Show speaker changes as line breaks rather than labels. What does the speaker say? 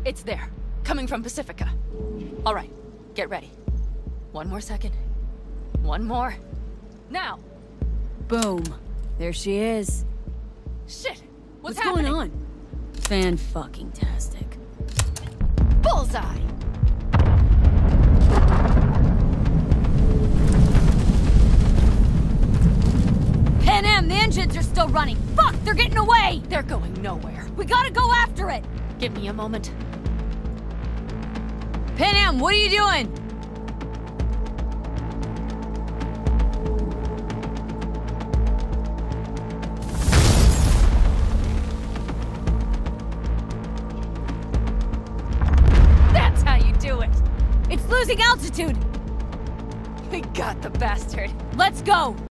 It's there. Coming from Pacifica. Alright, get ready. One more second. One more. Now!
Boom. There she is.
Shit! What's
going
happening?
on? Fan-fucking-tastic.
Bullseye!
Pan Am, the engines are still running! Fuck, they're getting away!
They're going nowhere.
We gotta go after it!
Give me a moment.
Pan Am, what are you doing?
That's how you do it!
It's losing altitude!
We got the bastard.
Let's go!